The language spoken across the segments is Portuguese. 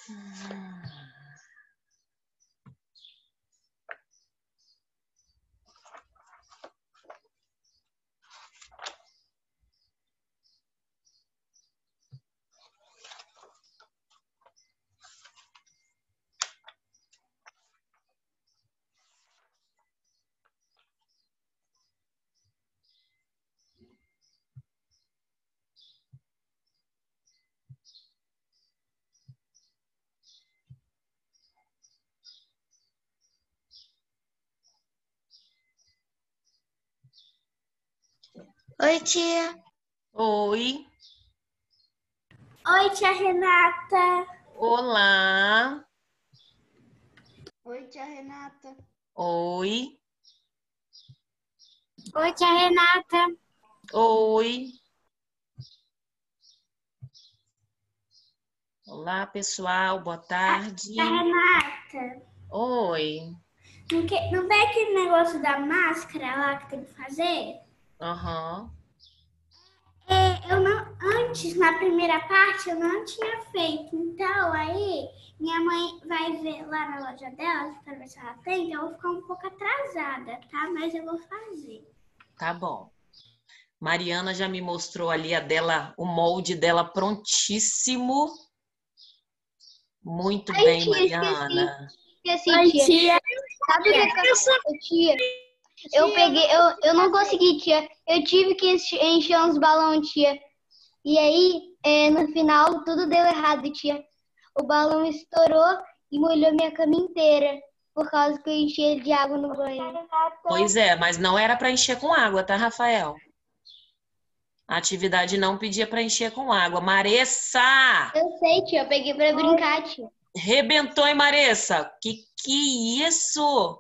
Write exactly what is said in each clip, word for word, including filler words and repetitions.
Oi, tia. Oi. Oi, tia Renata. Olá. Oi, tia Renata. Oi. Oi, tia Renata. Oi. Olá, pessoal. Boa tarde. Tia Renata. Oi. Não, que, não vê aquele negócio da máscara lá que tem que fazer? Aham. É, eu não, antes, na primeira parte, eu não tinha feito. Então, aí, minha mãe vai ver lá na loja dela para ver se ela tem. Então, eu vou ficar um pouco atrasada, tá? Mas eu vou fazer. Tá bom. Mariana já me mostrou ali a dela, o molde dela prontíssimo. Muito Ai, bem, tia, esqueci. Mariana. Esqueci, Oi, tia. tia. Sabe o que aconteceu, tia? Eu peguei, eu, eu não consegui, tia. Eu tive que enche- encher uns balões, tia. E aí, é, no final, tudo deu errado, tia. O balão estourou e molhou minha cama inteira. Por causa que eu enchi ele de água no banho. Pois é, mas não era para encher com água, tá, Rafael? A atividade não pedia para encher com água. Maressa! Eu sei, tia. Eu peguei pra brincar, tia. Rebentou, hein, Maressa? Que que isso?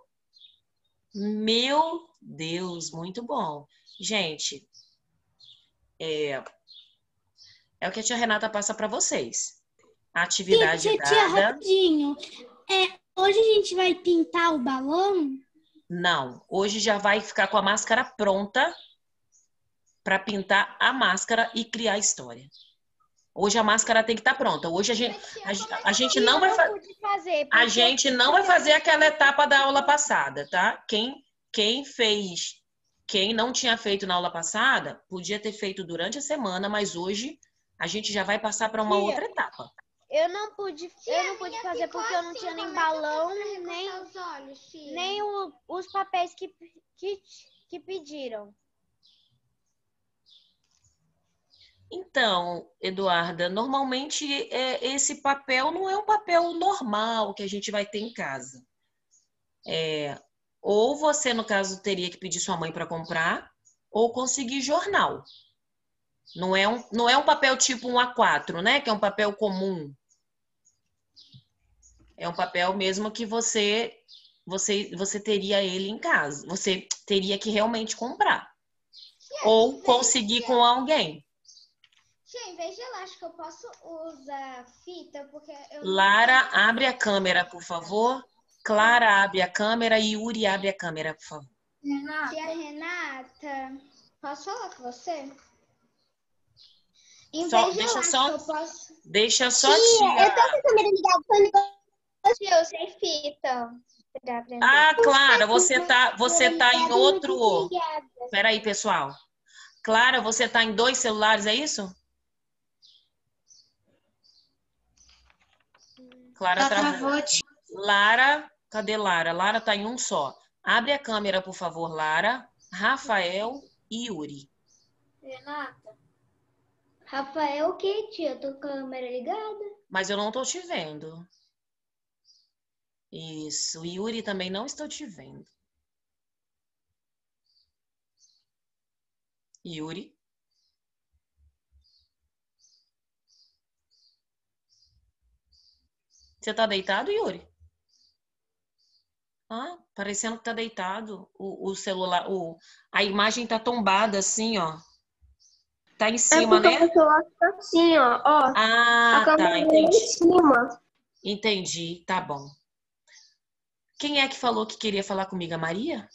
Meu Deus, muito bom. Gente, é, é o que a tia Renata passa para vocês. A atividade Tia, tia, dada, rapidinho. É, hoje a gente vai pintar o balão? não. Hoje já vai ficar com a máscara pronta para pintar a máscara e criar a história. Hoje a máscara tem que estar pronta. Hoje a gente, a, a gente não vai fa- fazer. a gente não vai fazer aquela etapa da aula passada, tá? Quem, quem fez, quem não tinha feito na aula passada, podia ter feito durante a semana, mas hoje a gente já vai passar para uma Tia, outra etapa. Eu não pude, eu não pude fazer porque eu não tinha nem balão, nem, nem o- os papéis que, que, que pediram. Então, Eduarda, normalmente é, esse papel não é um papel normal que a gente vai ter em casa. É, ou você, no caso, teria que pedir sua mãe para comprar, ou conseguir jornal. Não é um, não é um papel tipo um A quatro, né? Que é um papel comum. É um papel mesmo que você, você, você teria ele em casa. Você teria que realmente comprar. Ou conseguir com alguém. Tia, em vez de elástico, eu posso usar fita, porque eu Lara, abre a câmera, por favor. Clara, abre a câmera. E Yuri, abre a câmera, por favor. Tia Renata, posso falar com você? Em Só, vez de deixa elástico, só, eu posso... deixa só a Tia, eu tia. tô com a câmera ligada, foi negócio eu sem fita. Pra aprender. Ah, Clara, você tá, você tá em Ligada, outro. desligada. Peraí, pessoal. Clara, você tá em dois celulares, é isso? Clara travou. Lara, cadê Lara? Lara tá em um só. Abre a câmera, por favor, Lara, Rafael e Yuri. Renata. Rafael, o que, tia? Eu tô com a câmera ligada. Mas eu não tô te vendo. Isso. Yuri também não estou te vendo. Yuri. Você tá deitado, Yuri? Ah, parecendo que tá deitado. O, o celular, o, a imagem tá tombada assim, ó. Tá em cima, né? O celular tá assim, ó. ó. A Ah, câmera tá, é em entendi. cima. Entendi, tá bom. Quem é que falou que queria falar comigo? A Maria?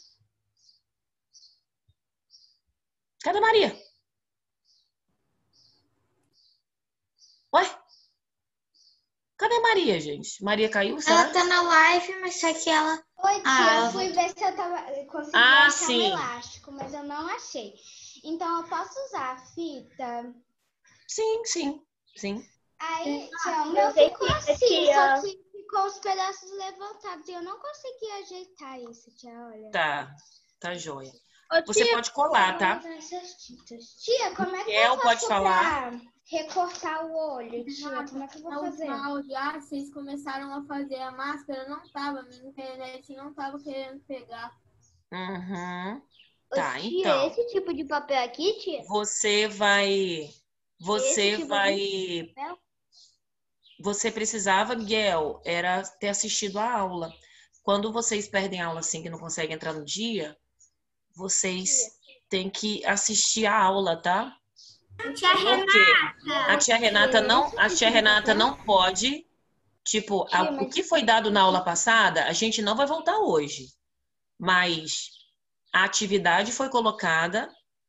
Cadê a Maria? Ué? Cadê Maria, gente? Maria caiu, será? Ela tá na live, mas só que ela... Oi, tia, Ah, eu ela fui ver se eu tava, consegui Ah, achar sim. um elástico, mas eu não achei. Então, eu posso usar a fita? Sim, sim, sim. Aí, tia, o meu sei ficou que- assim, tia. só que ficou os pedaços levantados. E eu não consegui ajeitar isso, tia, olha. Tá, tá joia. Ô, Você tia, pode colar, Eu vou tá? usar essas tintas. Tia, como é que Miguel, eu pode faço falar. pra recortar o olho, tia? Como é que eu vou Na fazer? última aula já, vocês começaram a fazer a máscara, não tava, minha internet não tava querendo pegar. Uhum. Ô, Tá, tia, então. esse tipo de papel aqui, tia? Você vai... Você Esse tipo vai... de papel? Você precisava, Miguel, era ter assistido a aula. Quando vocês perdem aula assim, que não conseguem entrar no dia, vocês têm que assistir a aula, tá? Tia Por quê? A tia Renata não, a tia Renata não pode, tipo, a- o que foi dado na aula passada, a gente não vai voltar hoje. Mas a atividade foi colocada,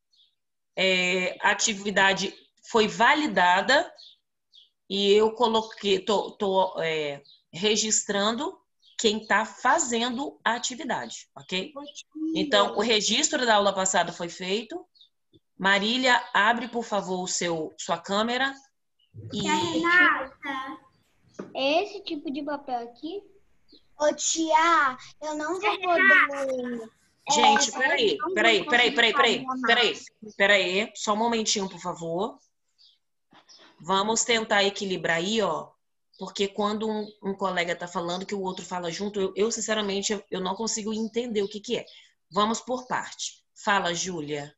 é, a atividade foi validada e eu coloquei, tô, tô é, registrando quem está fazendo a atividade, ok? Então, o registro da aula passada foi feito. Marília, abre, por favor, o seu, sua câmera. E... Tia Renata. É esse tipo de papel aqui? Ô, tia, eu não vou poder... Gente, É, peraí, não peraí, vou peraí, peraí, conseguir peraí, fazer a peraí, peraí, só um momentinho, por favor. Vamos tentar equilibrar aí, ó, porque quando um, um colega tá falando que o outro fala junto, eu, eu sinceramente, eu, eu não consigo entender o que que é. Vamos por parte. Fala, Júlia.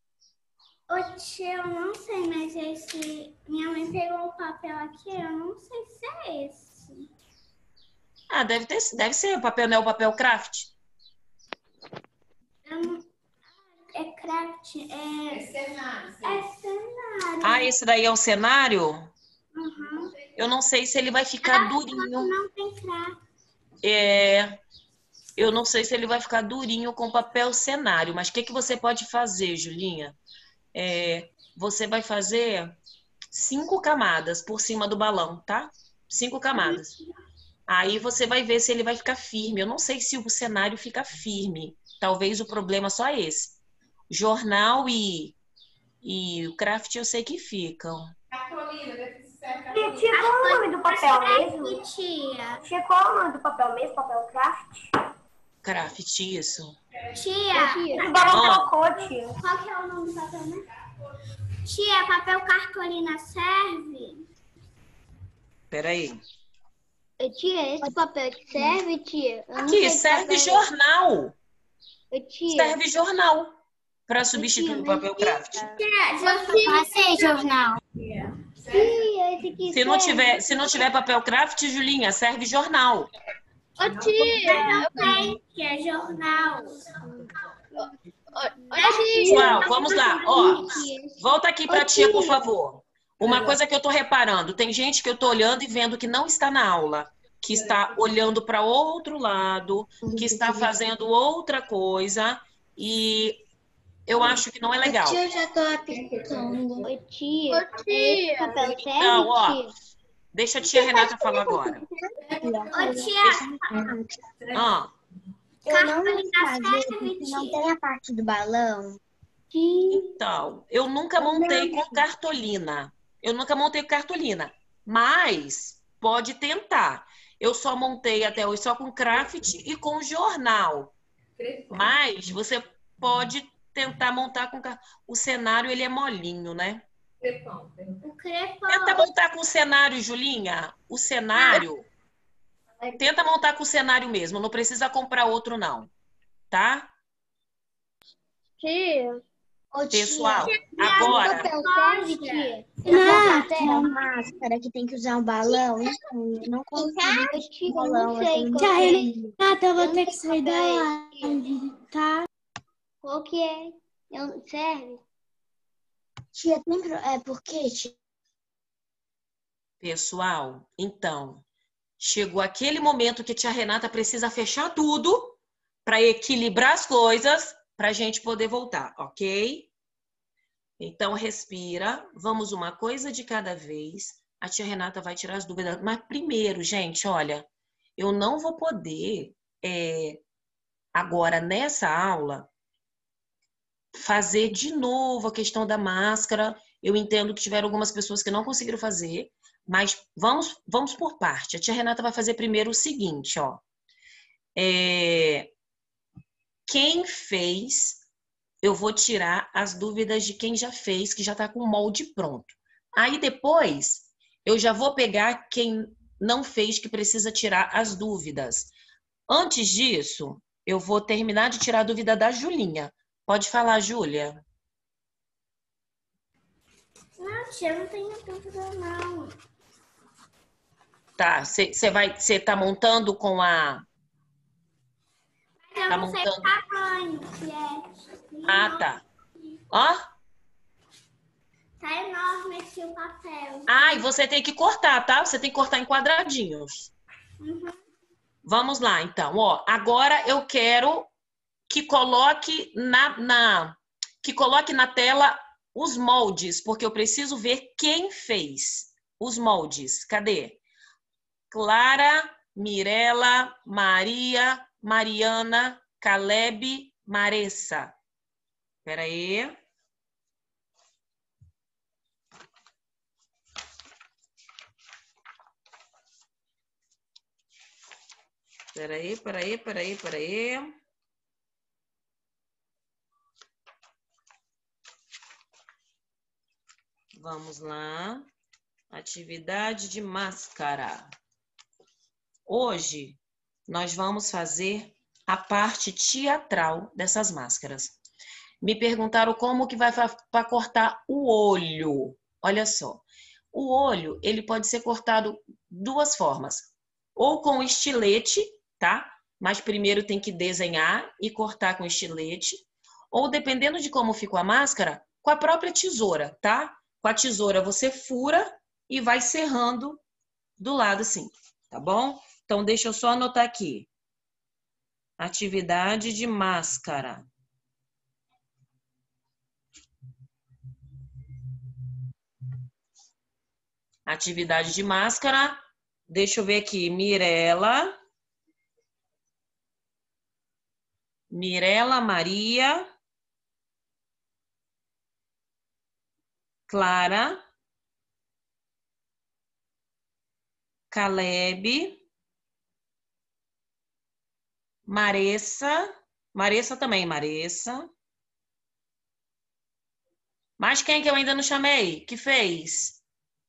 Ô, tia, eu não sei, mas esse... Minha mãe pegou o papel aqui, eu não sei se é esse. Ah, deve ter, deve ser papel, não é o papel craft? Eu não... É craft, é... É cenário. É cenário. Ah, esse daí é o cenário? Uhum. Eu não sei se ele vai ficar durinho. Não tem craft. É, eu não sei se ele vai ficar durinho com papel cenário, mas o que que você pode fazer, Julinha? É, você vai fazer cinco camadas por cima do balão, tá? Cinco camadas. Aí você vai ver se ele vai ficar firme. Eu não sei se o cenário fica firme. Talvez o problema só é esse. Jornal e, e o craft eu sei que ficam. Tia, tia, qual é o nome do papel mesmo? Tia. Tia, qual é o nome do papel mesmo? Papel craft? Craft, isso. Tia. O balão Ah. trocou, tia. Qual que é o nome do papel, né? Tia, papel cartolina serve? Peraí. Ô, tia, esse papel aqui serve, tia? Eu não sei Aqui, que serve papel é jornal. esse. Ô, tia, Serve jornal para substituir o papel craft. Passei jornal. tia, esse aqui Se não serve? tiver, se não tiver papel craft, Julinha, serve jornal. Ô, tia, eu Tem, que é jornal. Pessoal, vamos lá. Ó, volta aqui para a Ô, tia, por tia. favor. Uma coisa que eu tô reparando, tem gente que eu tô olhando e vendo que não está na aula, que está olhando para outro lado, que está fazendo outra coisa e eu acho que não é legal. Eu já tô aplicando. Ô, tia, Ô, tia. esse papel serve, Então, ó, tia? deixa a tia Renata falar agora. Ô, tia, Ah, Eu não vou cartolina fazer, serve, porque não tia. tem a parte do balão. Tia, então, eu nunca montei com cartolina. Eu nunca montei com cartolina, mas pode tentar. Eu só montei até hoje só com craft e com jornal. Mas você pode tentar montar com car- o cenário, ele é molinho, né? O crepom. Tenta montar com o cenário, Julinha. O cenário. Tenta montar com o cenário mesmo. Não precisa comprar outro, não. Tá? tia. Ô, tia, Pessoal, esse agora. papel serve, tia? Não, Esse papel tem uma máscara que tem que usar um balão. Então, eu não consigo serve, tia? Eu balão. não sei eu qual tenho- que é. Renata, eu Eu vou não ter que sei sair da qual é esse, live, tá? Qual que é? Eu- Serve? Tia, tem pro- é porque, tia, Pessoal, então, chegou aquele momento que a tia Renata precisa fechar tudo para equilibrar as coisas para a gente poder voltar, ok? Então, respira. Vamos uma coisa de cada vez. a tia Renata vai tirar as dúvidas. Mas primeiro, gente, olha, eu não vou poder, é, agora nessa aula, fazer de novo a questão da máscara. Eu entendo que tiveram algumas pessoas que não conseguiram fazer, mas vamos, vamos por parte. A tia Renata vai fazer primeiro o seguinte, ó. É, quem fez, eu vou tirar as dúvidas de quem já fez, que já está com o molde pronto. Aí depois, eu já vou pegar quem não fez, que precisa tirar as dúvidas. Antes disso, eu vou terminar de tirar a dúvida da Julinha. Pode falar, Júlia. Não, tia, não tenho dúvida, não. Tá, você vai, você tá montando com a... Mas eu Tá não sei montando... o tamanho que é. Ah, tá. Ó. Tá enorme esse o papel. Ah, e você tem que cortar, tá? Você tem que cortar em quadradinhos. Uhum. Vamos lá, então. Ó, agora eu quero que coloque na, na, que coloque na tela os moldes, porque eu preciso ver quem fez os moldes. Cadê? Clara, Mirela, Maria, Mariana, Caleb, Maressa. Espera aí. Espera aí, espera aí, espera aí, espera aí. Vamos lá. Atividade de máscara. Hoje, nós vamos fazer a parte teatral dessas máscaras. Me perguntaram como que vai para cortar o olho. Olha só. O olho, ele pode ser cortado duas formas. Ou com estilete, tá? Mas primeiro tem que desenhar e cortar com estilete. Ou, dependendo de como ficou a máscara, com a própria tesoura, tá? Com a tesoura você fura e vai serrando do lado assim, tá bom? Então, deixa eu só anotar aqui. Atividade de máscara. Atividade de máscara. Deixa eu ver aqui. Mirela. Mirela Maria. Clara. Caleb. Maressa. Maressa também, Maressa. Mas quem que eu ainda não chamei? Que fez?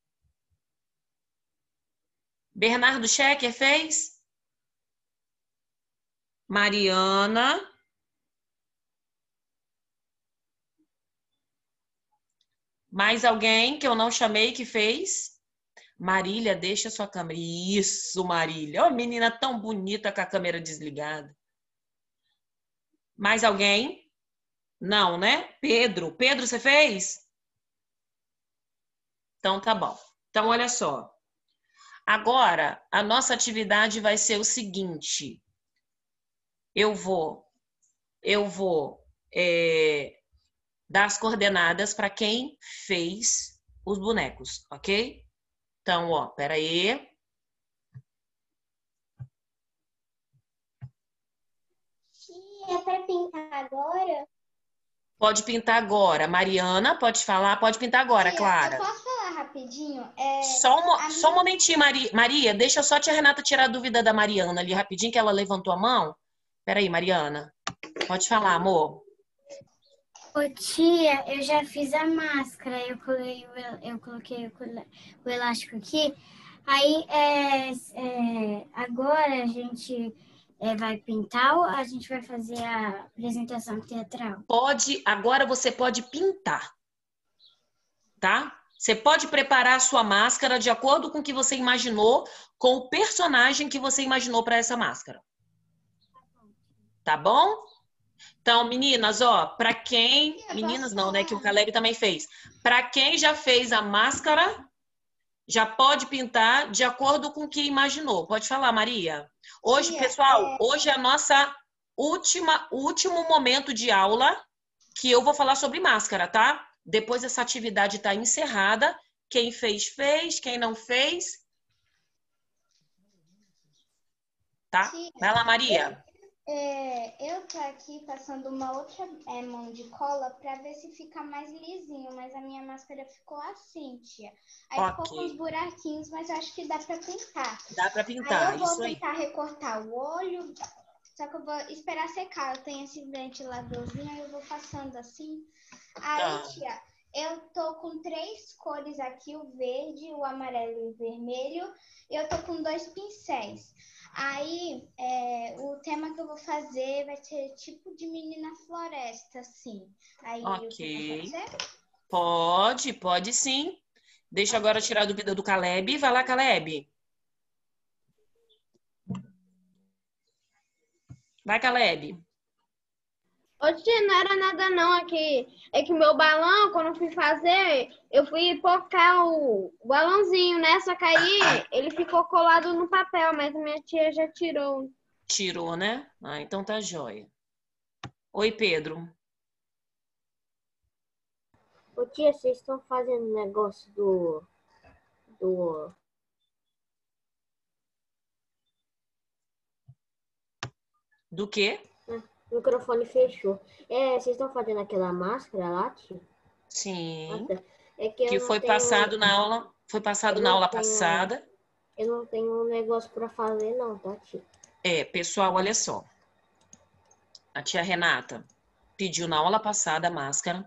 Bernardo Schecker fez? Mariana. Mais alguém que eu não chamei que fez? Marília, deixa sua câmera. Isso, Marília. Ô, menina tão bonita com a câmera desligada. Mais alguém? Não, né? Pedro. Pedro, você fez? Então, tá bom. Então, olha só. Agora, a nossa atividade vai ser o seguinte. Eu vou, eu vou é, dar as coordenadas para quem fez os bonecos, ok? Então, ó, peraí. É para pintar agora? Pode pintar agora. Mariana, pode falar? Pode pintar agora, Tia, Clara. eu posso falar rapidinho? É, Só, um, a só um minha- momentinho, Maria. Maria, deixa só a tia Renata tirar a dúvida da Mariana ali rapidinho, que ela levantou a mão. Peraí, Mariana. Pode falar, amor. Ô tia, eu já fiz a máscara, eu coloquei, o el- eu coloquei o cola- o elástico aqui. Aí, é, é, agora a gente é, vai pintar ou a gente vai fazer a apresentação teatral? Pode, agora você pode pintar, tá? Você pode preparar a sua máscara de acordo com o que você imaginou, com o personagem que você imaginou para essa máscara. Tá bom? Então, meninas, ó, para quem... Meninas não, né? Que o Caleb também fez. Para quem já fez a máscara, já pode pintar de acordo com o que imaginou. Pode falar, Maria. Hoje, Tia, pessoal, hoje é a nossa última, último momento de aula que eu vou falar sobre máscara, tá? Depois essa atividade está encerrada, Quem fez, fez. Quem não fez, tá? Tia, Vai lá, Maria. É, eu tô aqui passando uma outra é, mão de cola pra ver se fica mais lisinho, mas a minha máscara ficou assim, tia. Aí Ok. ficou com uns buraquinhos, mas eu acho que dá pra pintar. Dá pra Aí pintar, eu vou isso aí. tentar recortar o olho, só que eu vou esperar secar. Eu tenho esse ventiladorzinho, aí eu vou passando assim. Aí, Tá. tia, eu tô com três cores aqui, o verde, o amarelo e o vermelho. E eu tô com dois pincéis. Aí, é, o tema que eu vou fazer vai ser tipo de menina floresta, assim. Aí, o tema pode Ok. ser? Pode, pode sim. Deixa eu agora tirar a dúvida do Caleb. Vai lá, Caleb. Vai, Caleb. Ô, tia, não era nada não, é que, é que meu balão, quando eu fui fazer, eu fui pocar o, o balãozinho, né? Só que aí ele ficou colado no papel, mas a minha tia já tirou. Tirou, né? Ah, então tá jóia. Oi, Pedro. Ô tia, vocês estão fazendo negócio do. do. Do quê? O microfone fechou. É, vocês estão fazendo aquela máscara lá, tia? Sim. Ah, tá. É que eu Que não foi tenho. passado na aula, foi passado eu na não aula tenho- passada. Eu não tenho um negócio pra fazer, não, tá, tia? É, pessoal, olha só. A tia Renata pediu na aula passada a máscara.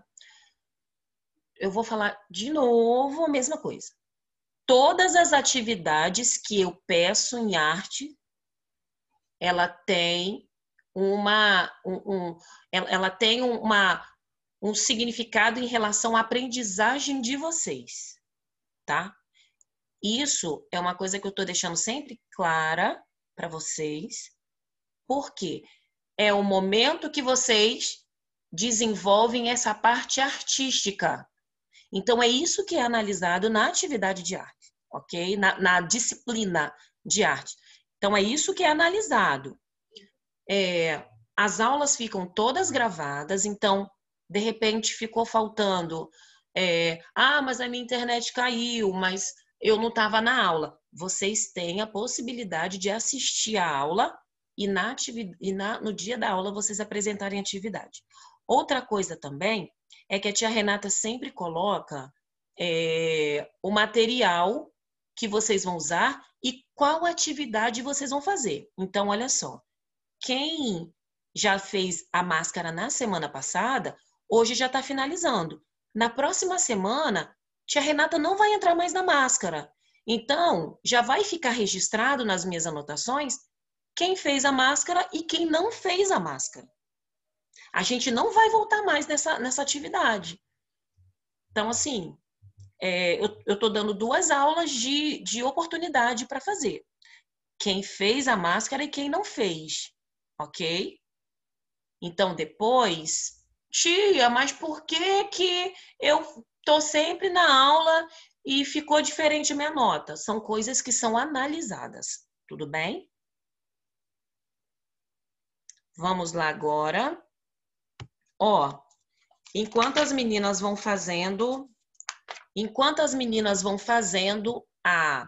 Eu vou falar de novo a mesma coisa. Todas as atividades que eu peço em arte, ela tem uma, um, um, ela ela tem uma, um significado em relação à aprendizagem de vocês, tá? Isso é uma coisa que eu estou deixando sempre clara para vocês, porque é o momento que vocês desenvolvem essa parte artística. Então, é isso que é analisado na atividade de arte, ok? Na, na disciplina de arte. Então, é isso que é analisado. É, as aulas ficam todas gravadas, então, de repente, ficou faltando. É, ah, mas a minha internet caiu, mas eu não estava na aula. Vocês têm a possibilidade de assistir a aula e, na atividade, e na, no dia da aula vocês apresentarem atividade. Outra coisa também é que a tia Renata sempre coloca é, o material que vocês vão usar e qual atividade vocês vão fazer. Então, olha só. Quem já fez a máscara na semana passada, hoje já está finalizando. Na próxima semana, tia Renata não vai entrar mais na máscara. Então, já vai ficar registrado nas minhas anotações quem fez a máscara e quem não fez a máscara. A gente não vai voltar mais nessa, nessa atividade. Então, assim, é, eu estou dando duas aulas de, de oportunidade para fazer. Quem fez a máscara e quem não fez. Ok? Então, depois, tia, mas por que que eu tô sempre na aula e ficou diferente a minha nota? São coisas que são analisadas, tudo bem? Vamos lá agora. Ó, enquanto as meninas vão fazendo, enquanto as meninas vão fazendo a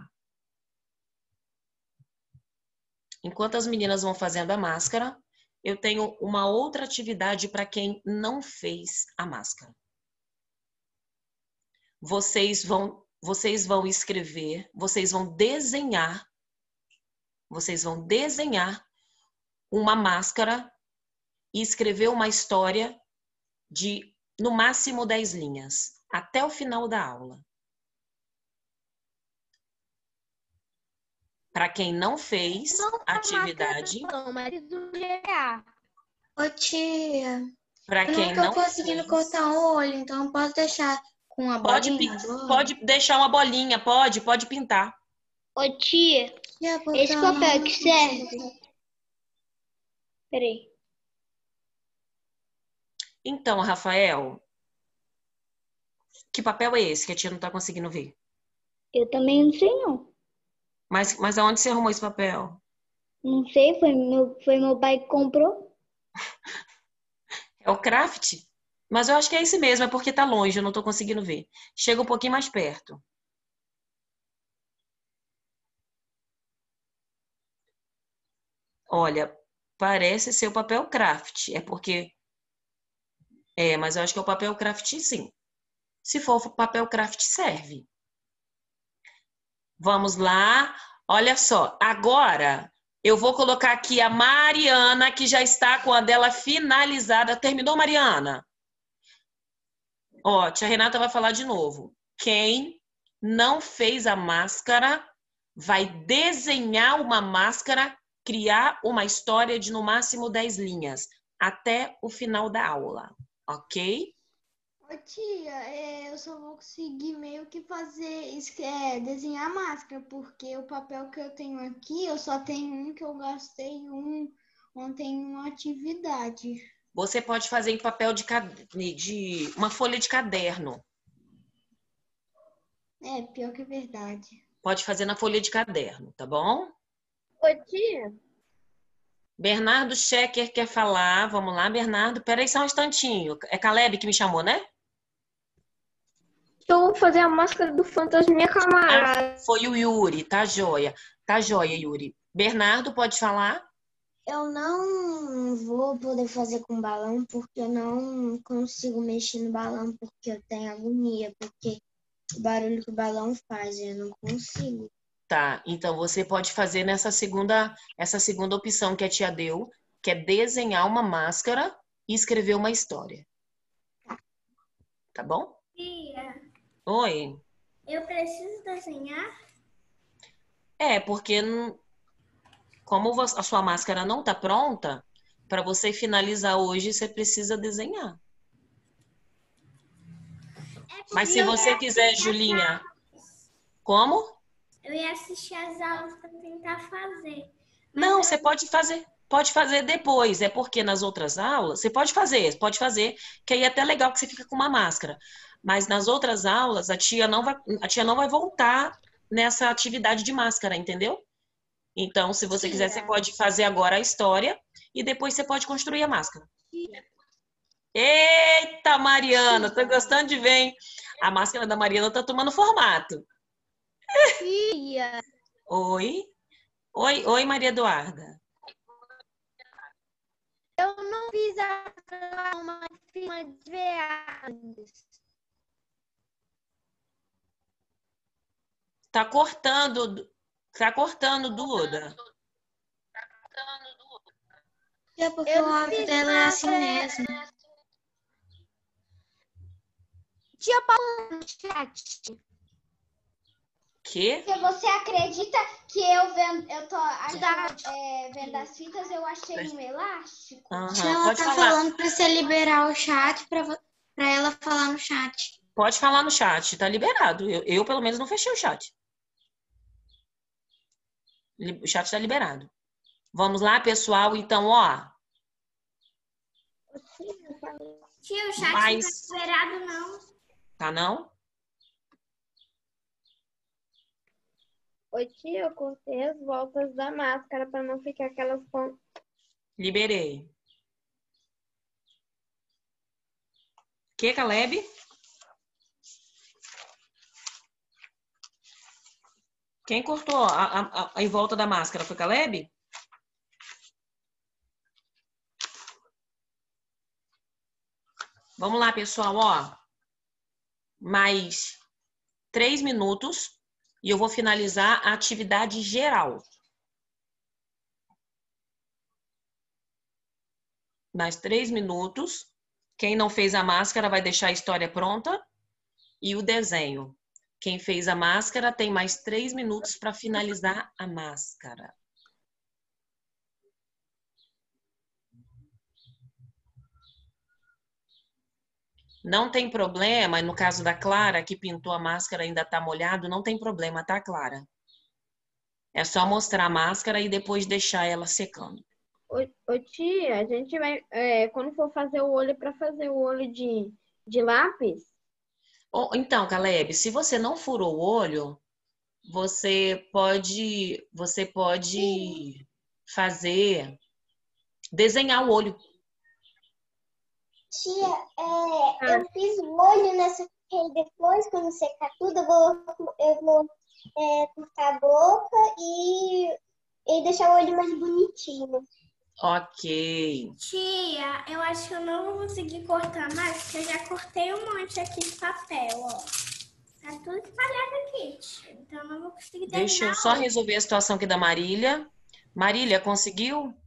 Enquanto as meninas vão fazendo a máscara, eu tenho uma outra atividade para quem não fez a máscara. Vocês vão, vocês vão escrever, vocês vão desenhar, vocês vão desenhar uma máscara e escrever uma história de, no máximo, dez linhas, até o final da aula. Para quem não fez a atividade. Não, mas do G A. Ô, tia, Para eu quem não tô não conseguindo fez, cortar o olho, então eu posso deixar com a pode, bolinha pi- agora? pode deixar uma bolinha, pode, pode pintar. Ô, tia, Tia, porque esse eu papel não que serve? consigo. Peraí. Então, Rafael, que papel é esse que a tia não está conseguindo ver? Eu também não sei, não. Mas, mas aonde você arrumou esse papel? Não sei, foi meu, foi meu pai que comprou. É o craft? Mas eu acho que é esse mesmo, é porque tá longe, eu não tô conseguindo ver. Chega um pouquinho mais perto. Olha, parece ser o papel craft. É porque... É, mas eu acho que é o papel craft, sim. Se for o papel craft, serve. Vamos lá. Olha só. Agora, eu vou colocar aqui a Mariana, que já está com a dela finalizada. Terminou, Mariana? Ó, tia Renata vai falar de novo. Quem não fez a máscara vai desenhar uma máscara, criar uma história de no máximo dez linhas, até o final da aula, ok? Ô tia, é, eu só vou conseguir meio que fazer, isso, é, desenhar a máscara, porque o papel que eu tenho aqui, eu só tenho um que eu gastei um ontem em uma atividade. Você pode fazer em papel de, de uma folha de caderno. É, pior que é verdade. Pode fazer na folha de caderno, tá bom? Ô, tia. Bernardo Schecker quer falar. Vamos lá, Bernardo. Peraí só um instantinho. É Caleb que me chamou, né? Eu vou fazer a máscara do fantasminha camarada. Ah, foi o Yuri, tá joia. Tá joia, Yuri. Bernardo, pode falar? Eu não vou poder fazer com balão porque eu não consigo mexer no balão porque eu tenho agonia, porque o barulho que o balão faz, eu não consigo. Tá, então você pode fazer nessa segunda, essa segunda opção que a tia deu, que é desenhar uma máscara e escrever uma história. Tá bom? Tia, Oi. eu preciso desenhar? É, porque não- como a sua máscara não tá pronta, para você finalizar hoje, você precisa desenhar. Mas se você quiser, Julinha, como? Eu ia assistir as aulas para tentar fazer. Não, você pode fazer. Pode fazer depois. É porque nas outras aulas, você pode fazer, pode fazer, que aí é até legal que você fica com uma máscara. Mas nas outras aulas, a tia não vai, a tia não vai voltar nessa atividade de máscara, entendeu? Então, se você quiser, você pode fazer agora a história e depois você pode construir a máscara. Eita, Mariana, tô gostando de ver, hein? A máscara da Mariana tá tomando formato. Tia, Oi? Oi, oi, Maria Eduarda. eu não fiz a uma firma de veados. Tá cortando, tá cortando, Duda. É porque Eu o não áudio fiz dela é nada. assim mesmo. Tia Paula no chat. Que? Porque você acredita que eu vendo, eu tô achando, é, vendo as fitas, eu achei um elástico? Aham, Ela pode tá falar. falando pra você liberar o chat pra, vo- pra ela falar no chat. Pode falar no chat, tá liberado. Eu, eu, pelo menos, não fechei o chat. Li- O chat tá liberado. Vamos lá, pessoal. Então, ó. Tia, o chat Mas- não tá liberado, não. Tá não? Ô, tia, eu cortei as voltas da máscara para não ficar aquelas pontas. Liberei. Que, Caleb? Quem cortou a, a, a, em volta da máscara? Foi Caleb? Vamos lá, pessoal, ó. Mais três minutos e eu vou finalizar a atividade geral. Mais três minutos. Quem não fez a máscara vai deixar a história pronta e o desenho. Quem fez a máscara tem mais três minutos para finalizar a máscara. Não tem problema, no caso da Clara, que pintou a máscara ainda está molhado, não tem problema, tá, Clara? É só mostrar a máscara e depois deixar ela secando. Ô, ô, tia, a gente vai. É, quando for fazer o olho, para fazer o olho de, de lápis, Ou- Então, Caleb, se você não furou o olho, você pode, você pode fazer, desenhar o olho. Tia, é, eu fiz o olho nessa, e depois, quando secar tudo, eu vou, eu vou é, cortar a boca e e deixar o olho mais bonitinho. Ok. Tia, eu acho que eu não vou conseguir cortar mais, porque eu já cortei um monte aqui de papel, ó. Tá tudo espalhado aqui, tia. Então eu não vou conseguir terminar. Deixa eu só hoje. resolver a situação aqui da Marília. Marília, conseguiu?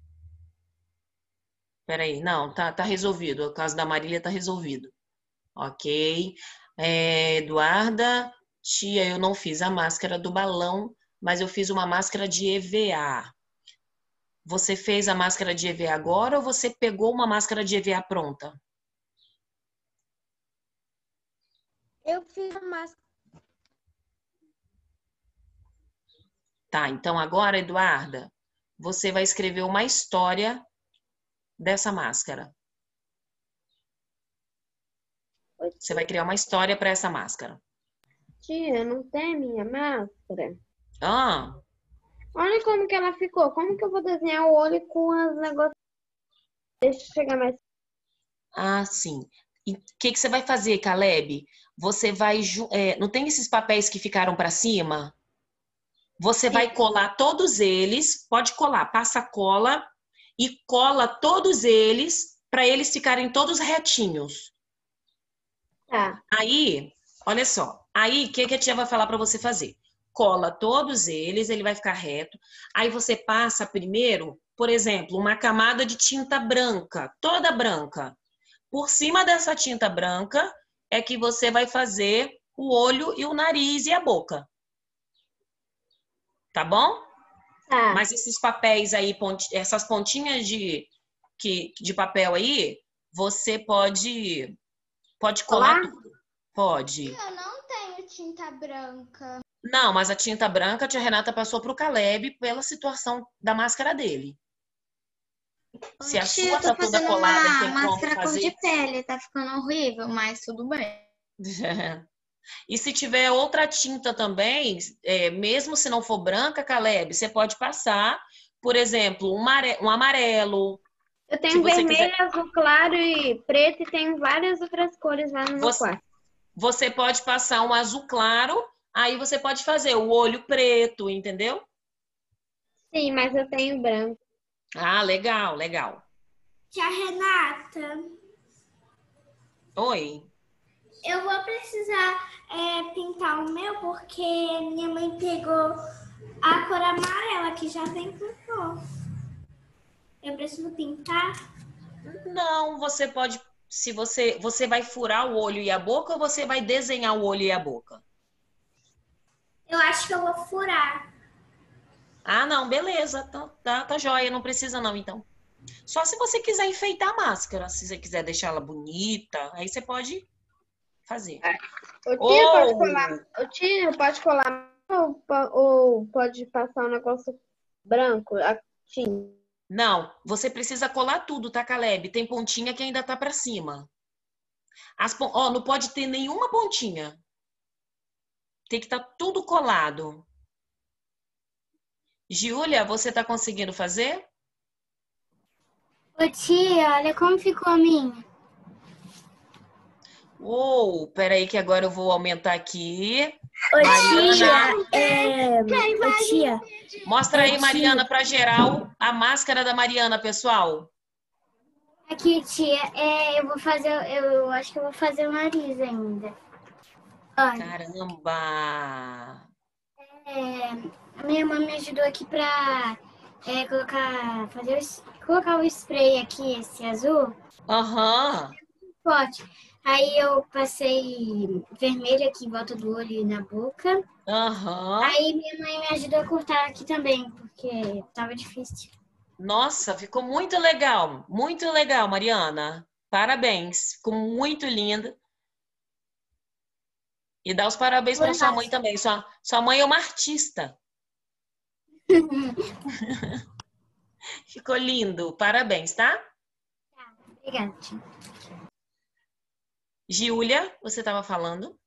Peraí, não, tá, tá resolvido. O caso da Marília tá resolvido. Ok. É, Eduarda, tia, eu não fiz a máscara do balão, mas eu fiz uma máscara de E V A. Você fez a máscara de E V A agora ou você pegou uma máscara de E V A pronta? Eu fiz a máscara. Tá, então agora, Eduarda, você vai escrever uma história dessa máscara. Você vai criar uma história para essa máscara. Tia, não tem minha máscara? Ah, Olha como que ela ficou. Como que eu vou desenhar o olho com os negócios? Deixa eu chegar mais. ah, sim. E o que, que você vai fazer, Caleb? Você vai... ju- é, não tem esses papéis que ficaram para cima? Você vai colar todos eles, pode colar, passa cola e cola todos eles para eles ficarem todos retinhos. Tá. Aí, olha só, aí o que, que a tia vai falar para você fazer? Cola todos eles, ele vai ficar reto. Aí você passa primeiro, por exemplo, uma camada de tinta branca, toda branca. Por cima dessa tinta branca é que você vai fazer o olho e o nariz e a boca. Tá bom? Tá. Mas esses papéis aí, ponti- essas pontinhas de, que, de papel aí, você pode, pode colar Colar? tudo. Pode. Eu não tenho tinta branca. Não, mas a tinta branca, a tia Renata passou pro Caleb pela situação da máscara dele. Se a Tia, sua eu tô tá toda fazendo colada, não uma tem como máscara cor fazer. de pele, tá ficando horrível, mas tudo bem. E se tiver outra tinta também, é, mesmo se não for branca, Caleb, você pode passar, por exemplo, um amare- um amarelo. Eu Se tenho você vermelho, quiser, azul claro e preto e tenho várias outras cores lá no meu você, quarto. você pode passar um azul claro, aí você pode fazer o olho preto, entendeu? Sim, mas eu tenho branco. Ah, legal, legal. Tia Renata, Oi. eu vou precisar é, pintar o meu porque minha mãe pegou a cor amarela que já vem com cor. Eu preciso pintar? Não, você pode, se você, você vai furar o olho e a boca ou você vai desenhar o olho e a boca? Eu acho que eu vou furar. Ah, não, beleza, tá, tá, tá joia, não precisa não, então. Só se você quiser enfeitar a máscara, se você quiser deixar ela bonita, aí você pode fazer. O tio pode Ou, colar. O tio pode colar ou, po- ou pode passar um negócio branco? Assim. não, você precisa colar tudo, tá, Caleb? Tem pontinha que ainda tá pra cima. As, pon- ó, não pode ter nenhuma pontinha. Tem que estar tudo colado. Giulia, você tá conseguindo fazer? Ô tia, olha como ficou a minha. Uou, peraí que agora eu vou aumentar aqui. Ô Mariana, tia, é... Ô tia, mostra aí, Tia. Mariana, pra geral, a máscara da Mariana, pessoal. aqui tia, é, eu vou fazer, eu acho que eu vou fazer o nariz ainda. Olha, Caramba! é, a minha mãe me ajudou aqui pra é, colocar, fazer o, es- colocar o spray aqui, esse azul, Aham, pote. Aí eu passei vermelho aqui em volta do olho e na boca. aham. Aí minha mãe me ajudou a cortar aqui também, porque tava difícil. Nossa, ficou muito legal. Muito legal, Mariana. Parabéns. Ficou muito linda. E dá os parabéns para sua mãe também. Sua, sua mãe é uma artista. Ficou lindo. Parabéns, tá? Obrigada, tia. Giulia, você estava falando?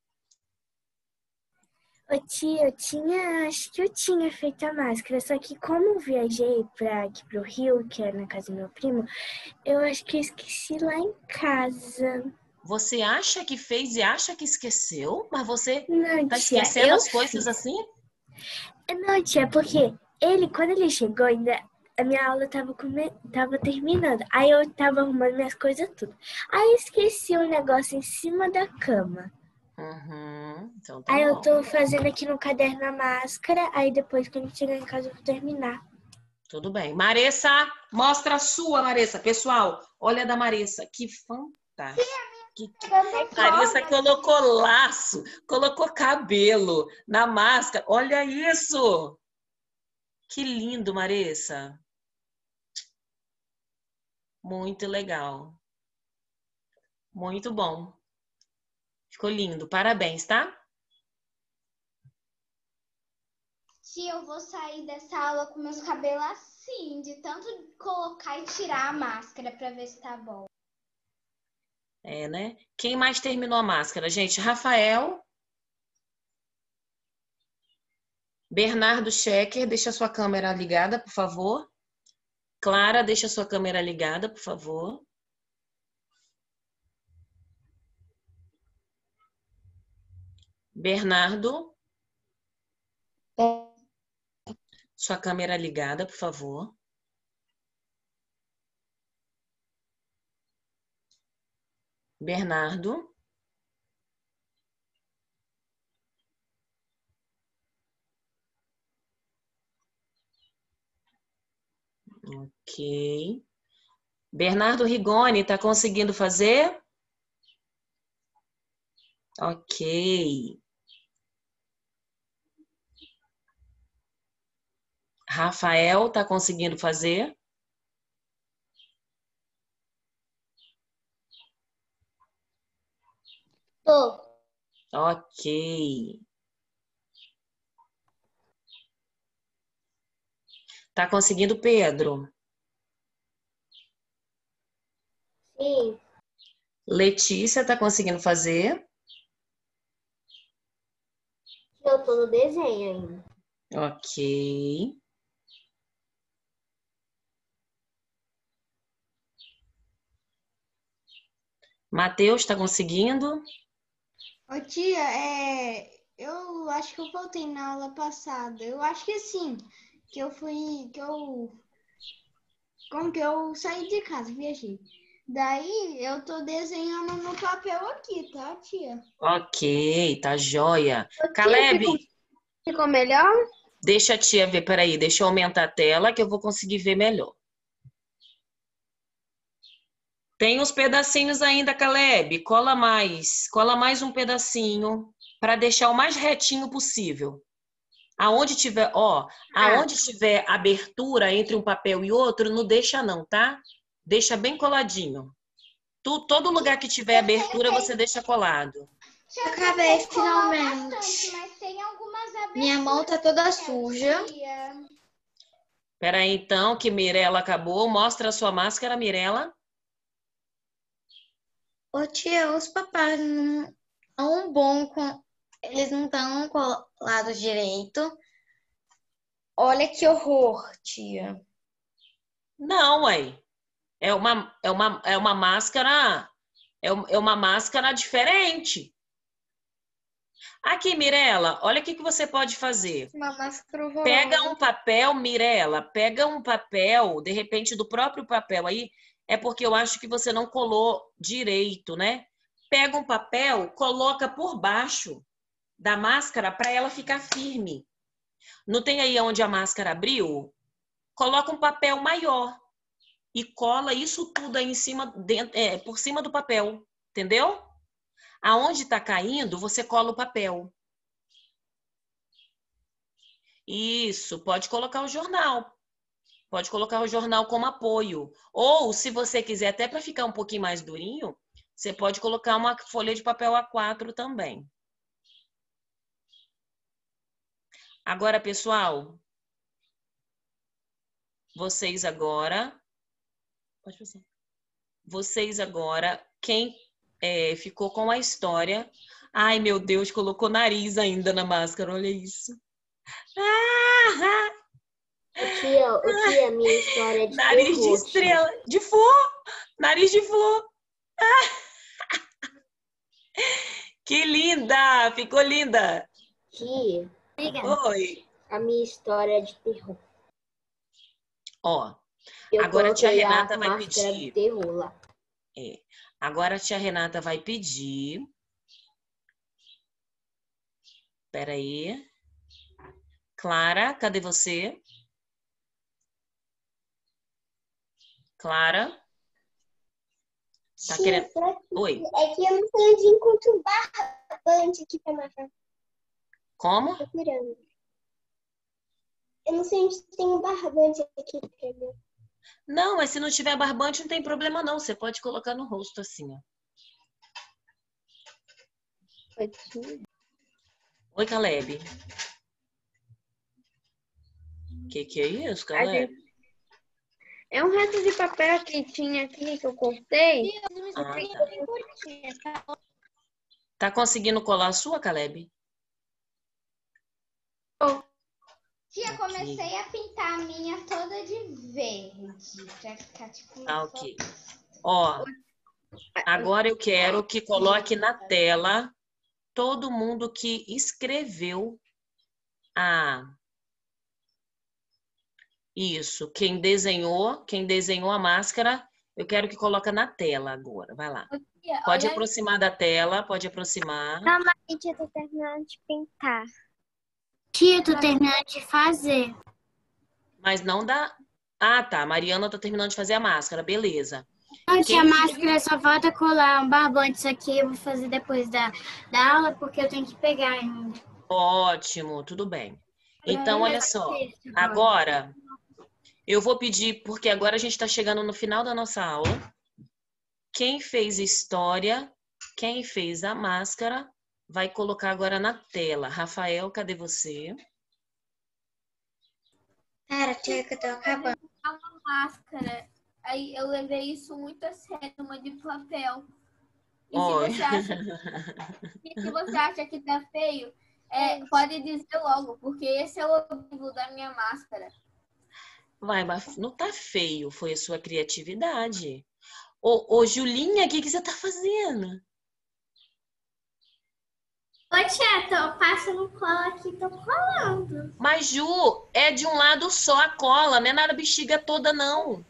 Ô tia, eu tinha, acho que eu tinha feito a máscara, só que como eu viajei pra, aqui pro Rio, que era na casa do meu primo, eu acho que eu esqueci lá em casa. Você acha que fez e acha que esqueceu? Mas você Não, tá tia, esquecendo eu as coisas fiz. assim? Não, tia, porque ele, quando ele chegou, ainda a minha aula tava, come... tava terminando. Aí eu tava arrumando minhas coisas tudo. Aí eu esqueci um negócio em cima da cama. Uhum. Então tá Aí eu bom. tô fazendo aqui no caderno a máscara. Aí depois, quando eu chegar em casa, eu vou terminar. Tudo bem. Maressa, mostra a sua, Maressa. Pessoal, olha a da Maressa. Que fantástico. Que, que... Maressa colocou laço, colocou cabelo na máscara. Olha isso. Que lindo, Maressa. Muito legal. Muito bom. Ficou lindo. Parabéns, tá? Tia, eu vou sair dessa aula com meus cabelos assim, de tanto colocar e tirar a máscara pra ver se tá bom. É, né? Quem mais terminou a máscara, gente? Rafael. Bernardo Schecker, deixa sua câmera ligada, por favor. Clara, deixa sua câmera ligada, por favor. Bernardo. Sua câmera ligada, por favor. Bernardo. Ok. Bernardo Rigoni, tá conseguindo fazer? Ok. Rafael, tá conseguindo fazer? Tô. Ok. Tá conseguindo, Pedro? Sim. Letícia, tá conseguindo fazer? Eu tô no desenho ainda. Ok. Matheus, tá conseguindo? Ô tia, é... eu acho que eu voltei na aula passada. Eu acho que sim, que eu fui, que eu... Como que eu saí de casa, viajei. Daí eu tô desenhando no papel aqui, tá, tia? Ok, tá joia. Tia, Caleb, ficou, ficou melhor? deixa a tia ver, peraí, deixa eu aumentar a tela que eu vou conseguir ver melhor. Tem uns pedacinhos ainda, Caleb, cola mais, cola mais um pedacinho para deixar o mais retinho possível. Aonde tiver, ó, aonde tiver abertura entre um papel e outro, não deixa não, tá? Deixa bem coladinho. Tu, todo lugar que tiver abertura, você deixa colado. Tia, Acabei tentei colar finalmente. bastante, mas tem algumas aberturas. Minha mão tá toda né, suja. tia? Peraí, então, que Mirella acabou. Mostra a sua máscara, Mirella. Ô tia, os papéis não tão bom com. Eles não estão colados direito. Olha que horror, tia. Não, ué. É uma, é uma, é uma máscara, é um- é uma máscara diferente. Aqui, Mirella, olha o que que você pode fazer. Uma máscara horrorosa. Pega um papel, Mirella, pega um papel, de repente do próprio papel aí, é porque eu acho que você não colou direito, né? Pega um papel, coloca por baixo da máscara para ela ficar firme. Não tem aí onde a máscara abriu? Coloca um papel maior e cola isso tudo aí em cima, dentro, é, por cima do papel, entendeu? Aonde está caindo, você cola o papel. Isso, pode colocar o jornal. Pode colocar o jornal como apoio. Ou, se você quiser, até para ficar um pouquinho mais durinho, você pode colocar uma folha de papel A quatro também. Agora, pessoal, vocês agora... Pode passar. Vocês agora, quem é, ficou com a história... Ai, meu Deus, colocou nariz ainda na máscara, olha isso. Ah! Ô tia, ô tia, minha história é de Nariz de terror, estrela, de flor, nariz de flor. Que linda, ficou linda. Tia, Oi. a minha história é de terror. Ó, Eu agora a tia coloquei Renata a vai máscara pedir. de terror lá. É. Agora a tia Renata vai pedir. Espera aí. Clara, cadê você? Clara? Tá Tia, querendo... será que- Oi, É que eu não sei onde encontro um barbante aqui pra marcar. como? Tô procurando. Eu não sei onde tem um barbante aqui pra ver. Não, mas se não tiver barbante, não tem problema não. Você pode colocar no rosto assim, ó. Oi, Caleb. Que que é isso, Caleb? É um resto de papel que tinha aqui que eu cortei. Ah, tá. Tá conseguindo colar a sua, Caleb? Tia, comecei a pintar a minha toda de verde. Pra ficar tipo. Tá, ok. Ó, agora eu quero que coloque na tela todo mundo que escreveu a... Isso, quem desenhou, quem desenhou a máscara, eu quero que coloque na tela agora. Vai lá. Pode aproximar da tela, pode aproximar. Calma aí, tia, tô terminando de pintar. Tia, tô terminando de fazer. Mas não dá... Ah, tá. A Mariana tá terminando de fazer a máscara, beleza. Não, tia, a Quem- máscara só falta colar um barbante. Isso aqui eu vou fazer depois da, da aula, porque eu tenho que pegar ainda. Ótimo, tudo bem. Então, olha só. Agora, eu vou pedir, porque agora a gente está chegando no final da nossa aula. Quem fez história, quem fez a máscara, vai colocar agora na tela. Rafael, cadê você? Cara, tia, que eu tô acabando. Uma máscara. Aí eu levei isso muito a sério, uma de papel. E Oi. se você acha, e se você acha que tá feio, é, pode dizer logo, porque esse é o objetivo da minha máscara. Vai, mas não tá feio, foi a sua criatividade. Ô, ô Julinha, o que, que você tá fazendo? Ô, tia, tô passando cola aqui, tô colando. Mas, Ju, é de um lado só a cola, não é na bexiga toda, não.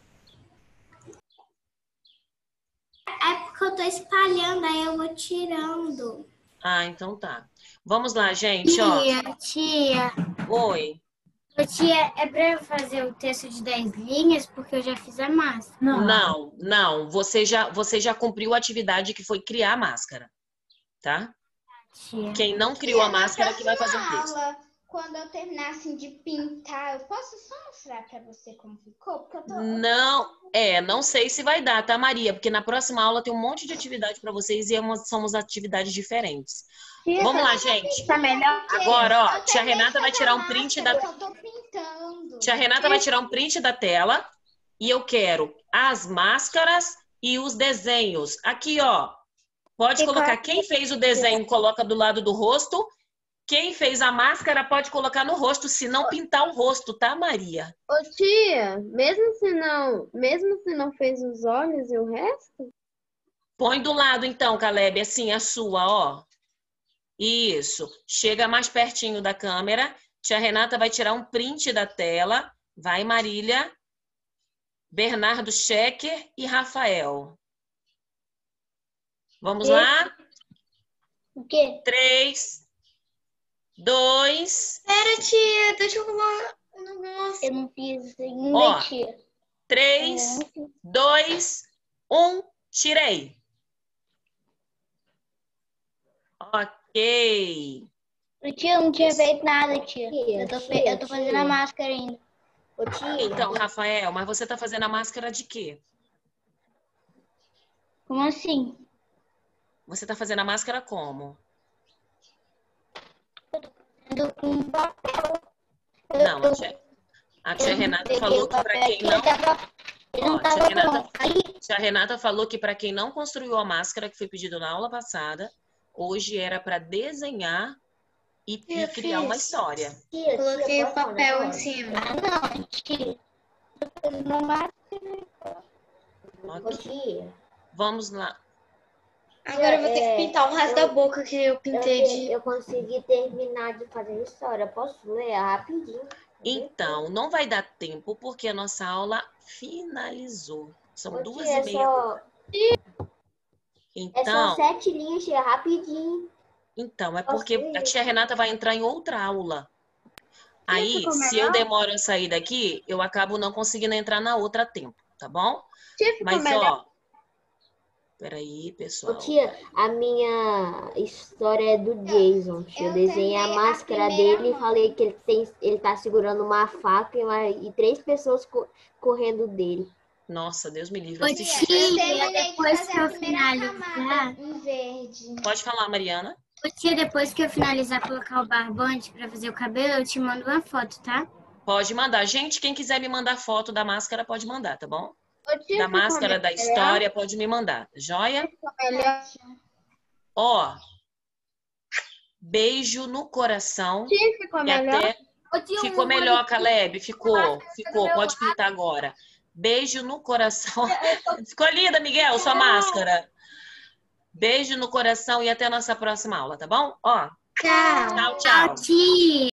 É porque eu tô espalhando, aí eu vou tirando. Ah, então tá. Vamos lá, gente, ó. Tia, tia. Oi. Ô, tia, é pra eu fazer o texto de dez linhas, porque eu já fiz a máscara. Não, não. Você já, você já cumpriu a atividade que foi criar a máscara, tá? Tia. Quem não criou a máscara que vai fazer o texto. Aula, quando eu terminar assim de pintar, eu posso só mostrar pra você como ficou? Porque eu tô. Não, é, não sei se vai dar, tá, Maria? Porque na próxima aula tem um monte de atividade para vocês e é uma- somos atividades diferentes. Vamos lá, gente. Tá melhor? Agora, ó, Eu tia terminei Renata de vai fazer tirar a um print máscara, da... eu tô pintando. Tia Renata vai tirar um print da tela e eu quero as máscaras e os desenhos. Aqui, ó. Pode colocar quem fez o desenho, coloca do lado do rosto. Quem fez a máscara pode colocar no rosto, se não pintar o rosto, tá, Maria? Ô tia, mesmo se não, mesmo se não fez os olhos e o resto? Põe do lado, então, Caleb, assim, a sua, ó. Isso. Chega mais pertinho da câmera. Tia Renata vai tirar um print da tela. Vai, Marília. Bernardo Schecker e Rafael. Vamos lá? O quê? Três, dois, Pera, tia, deixa eu arrumar um negócio. Eu não fiz ainda, Ó. tia. três, dois, um. Tirei. Ok. Tia, eu não tinha feito nada, tia. Tia, Eu tô, fe- tia, eu tô fazendo tia. a máscara ainda. Ô, tia. Então, Rafael, mas você tá fazendo a máscara de quê? Como assim? Você tá fazendo a máscara como? Ando com papel. Não, a tia, a tia Renata falou que para quem não... Ele não Ó, tia tava Renata, bom. Aí, tia Renata falou que para quem não construiu a máscara que foi pedido na aula passada, hoje era para desenhar e, e Eu criar uma fiz. história. Tia, Coloquei tia, o posso falar um papel em negócio? cima. ah, não, tia. Eu tô fazendo a máscara. Ô, Ok. tia. Vamos lá. Agora eu vou ter que pintar o resto da boca que eu Eu, pintei te- de... eu consegui terminar de fazer a história. Posso ler rapidinho? Então, não vai dar tempo porque a nossa aula finalizou. São Ô, duas tia, e é meia. só, é só Então, sete linhas, tia, rapidinho. então, é Posso porque a ler? tia Renata vai entrar em outra aula. Aí, ficou se eu melhor? demoro a sair daqui, eu acabo não conseguindo entrar na outra a tempo, tá bom? Tia, ficou Mas, melhor? ó, peraí, Ô, pessoal. tia, a minha história é do Jason. tia. Eu eu desenhei a terminei a máscara primeira dele e mão. falei que ele, tem, ele tá segurando uma faca e, uma- e três pessoas co- correndo dele. Nossa, Deus me livre. Ô, assiste. Eu tia, terminei de depois fazer que a eu primeira finalizar, camada em verde. Pode falar, Mariana. ô, tia, depois que eu finalizar colocar o barbante pra fazer o cabelo, eu te mando uma foto, tá? Pode mandar. Gente, quem quiser me mandar foto da máscara, pode mandar, tá bom? Ô, tia, Da ficou máscara, da melhor? história, pode me mandar. Joia? Ficou melhor? Ó, beijo no coração. Tia, ficou E melhor? até Ô, tia, ficou um melhor, bonitinho. Caleb. Ficou, Máscara ficou. no Pode meu pintar agora. Beijo no coração. Ficou linda, Miguel, É. sua máscara. Beijo no coração e até a nossa próxima aula, tá bom? Ó, Tchau. tchau, tchau. Tia!